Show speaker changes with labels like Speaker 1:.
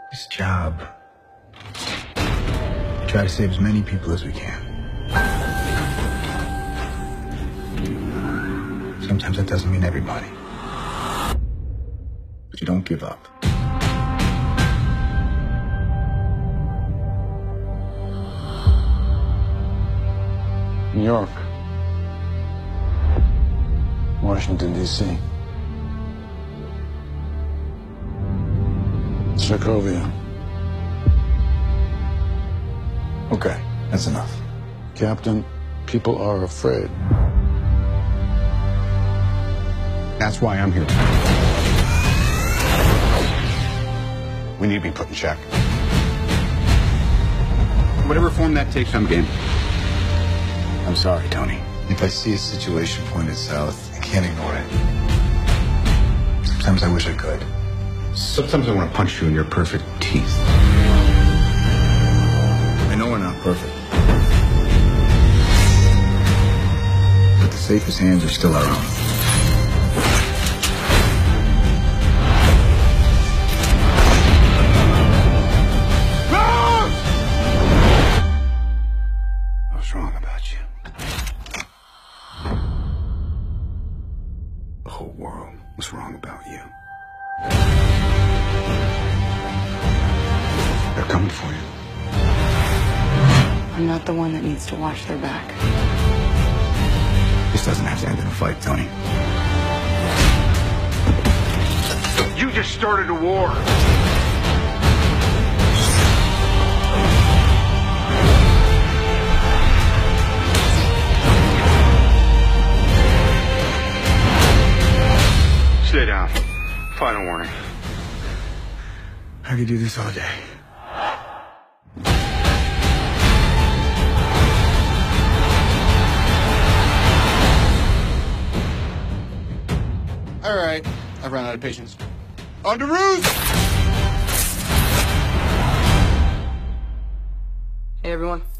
Speaker 1: This job, we try to save as many people as we can. Sometimes that doesn't mean everybody. But you don't give up.
Speaker 2: New York, Washington, D.C., Sokovia.
Speaker 1: Okay, that's enough.
Speaker 2: Captain, people are afraid.
Speaker 3: That's why I'm here. We need to be put in check. Whatever form that takes, I'm game.
Speaker 1: I'm sorry, Tony. If I see a situation pointed south, I can't ignore it. Sometimes I wish I could.
Speaker 3: Sometimes I want to punch you in your perfect teeth.
Speaker 1: I know we're not perfect. But the safest hands are still our own.
Speaker 3: What's wrong about you? The whole world was wrong about you. They're coming for you.
Speaker 4: I'm not the one that needs to watch their back.
Speaker 1: This doesn't have to end in a fight, Tony.
Speaker 3: You just started a war. Stay down. Final warning.
Speaker 1: I could do this all day.
Speaker 5: All right, I've run out of patience. On to roost!
Speaker 4: Hey, everyone.